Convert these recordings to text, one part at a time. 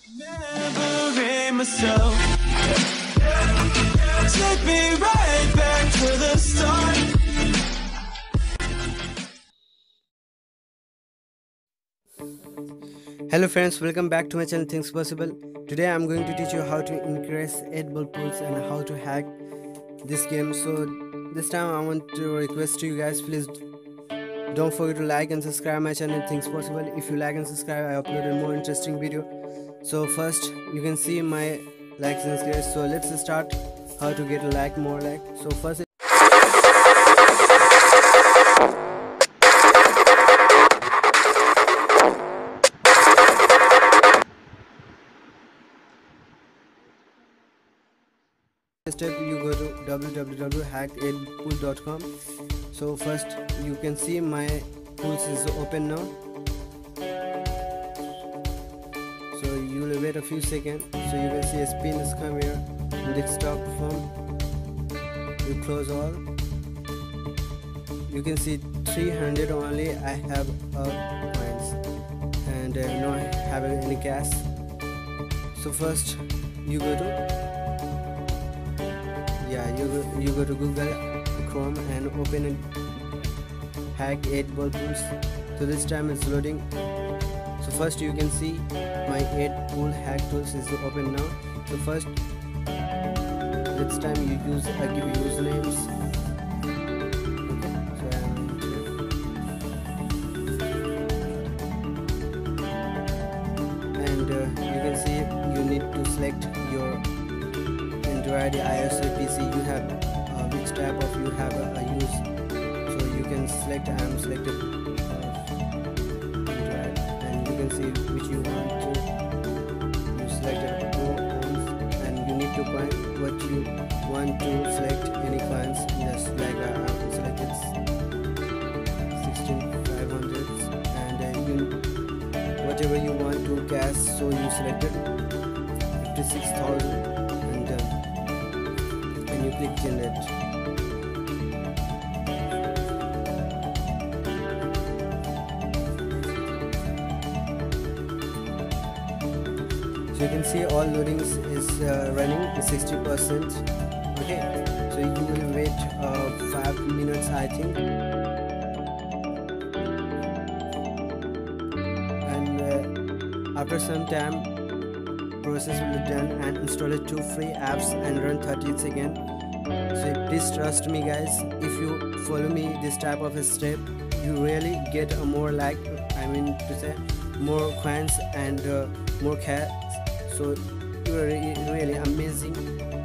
Remembering myself, take me right back to the start. Hello friends, welcome back to my channel Things Possible. Today I'm going to teach you how to increase 8 ball pools and how to hack this game. So this time I want to request to you guys, please don't forget to like and subscribe my channel Things Possible. If you like and subscribe, I uploaded more interesting video. So first you can see my likes and shares. So let's start how to get a like, more like. So first step, you go to www.hack8pool.com. so first you can see my pools is open now, so you will wait a few seconds. So you can see a spin is come here in desktop form. You close all, you can see 300 only I have coins and no I have any cash. So first you go to you go to Google Chrome and open a hack 8 ball pools. So this time it's loading. So first you can see my 8 pool hack tools is open now. So first this time you use I give you usernames. And you can see you need to select your Android, iOS or PC. You have which type of you have a use. So you can select. I am selected Android, and you can see which you want to. You selected more coins, and you need to find what you want to select. Any coins, just like I selected 16500, and you whatever you want to cash. So you selected 56,000. You click generate. So you can see all loadings is running 60%. Okay, so you will wait 5 minutes I think, and after some time process will be done, and install 2 free apps and run 30 seconds. So please trust me guys, if you follow me this type of a step, you really get a more like, I mean to say more coins and more cash. So you are really amazing.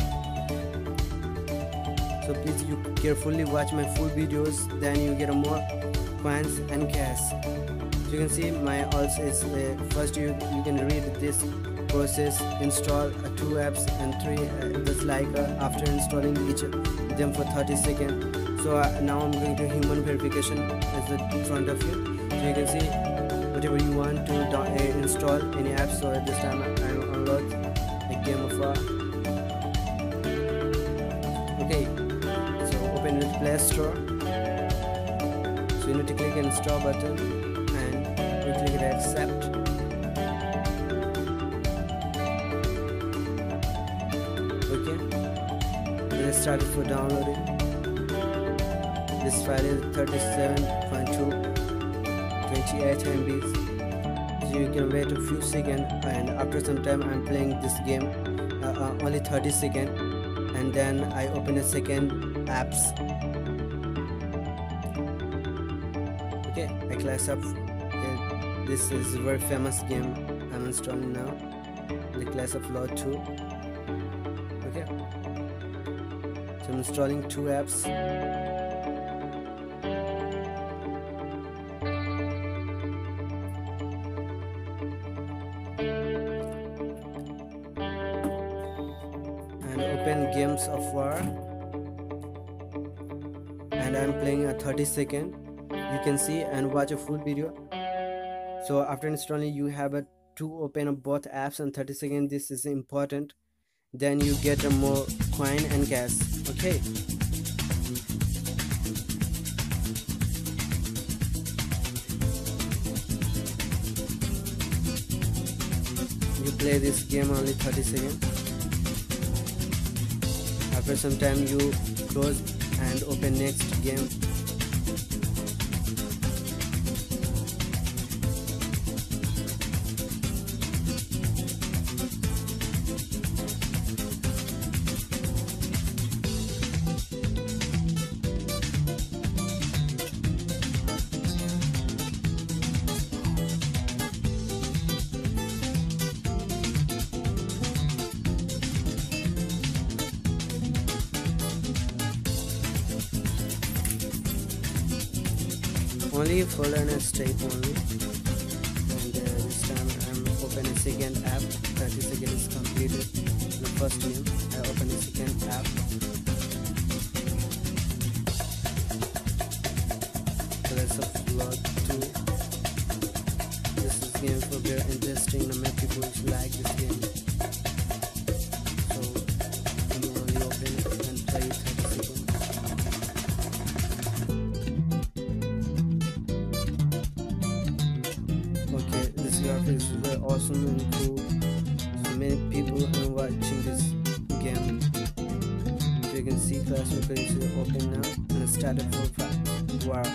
So please you carefully watch my full videos, then you get a more coins and cash. So you can see my also is first you can read this process, install 2 apps and 3 just like after installing each of them for 30 seconds. So now I'm going to human verification as in front of you. So you can see whatever you want to install any app. So at this time I unlock a game of okay, so open with Play Store. So you need to click install button and you click it accept. Okay, then it started for downloading. This file is 37.2 28 MB. So you can wait a few seconds, and after some time I'm playing this game only 30 seconds, and then I open a second apps. Okay, I class up. This is a very famous game I'm installing now, the Class of Law 2. Okay, so I'm installing 2 apps. And open Games of War, and I'm playing a 30 second. You can see and watch a full video. So after installing, you have to open both apps and 30 seconds. This is important. Then you get a more coin and cash. Okay, You play this game only 30 seconds. After some time you close and open next game. Only follow and straight only. And this time I'm opening a second app. 30 seconds is completed. In the first game I open a second app. So that's a vlog too. This is game for very interesting. Many people like this game. So you only open it and play 30 seconds. Graphics is very awesome and cool. So many people are watching this game. So you can see classroom page is open now and it started for 5. Wow.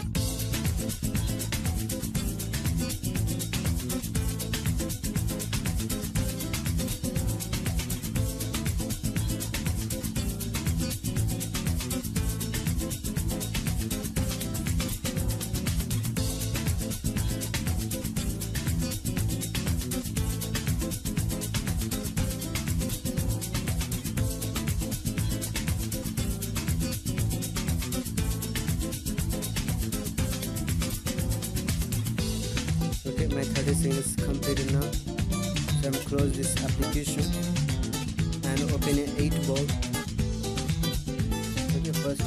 Okay, my 30 seconds is completed now. So I'm close this application and open an 8 ball. Okay, first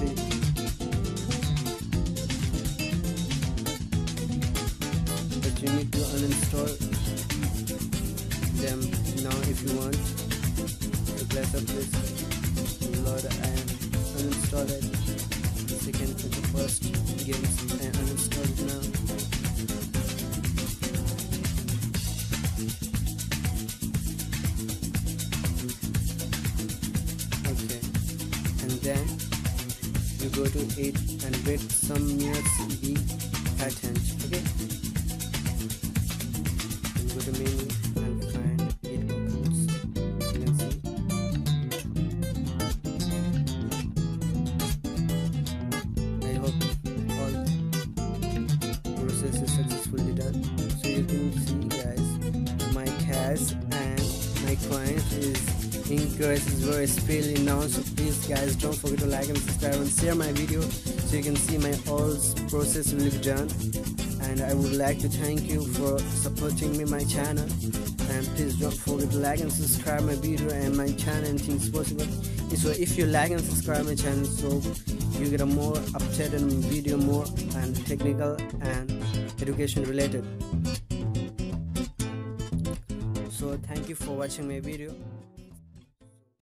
but you need to uninstall them now if you want. So press up this load and uninstall it. Second for the first games and uninstall it now. Then you go to 8 and wait some minutes be patterned. Okay, and go to menu and find 8 options. You can see. I hope all process is successfully done. So you can see guys, my cash and my coin is increase is very speedily now. So please guys don't forget to like and subscribe and share my video so you can see my all process will be done. And I would like to thank you for supporting me my channel, and please don't forget to like and subscribe my video and my channel and things possible. So if you like and subscribe my channel, so you get a more updated video, more and technical and education related. So thank you for watching my video.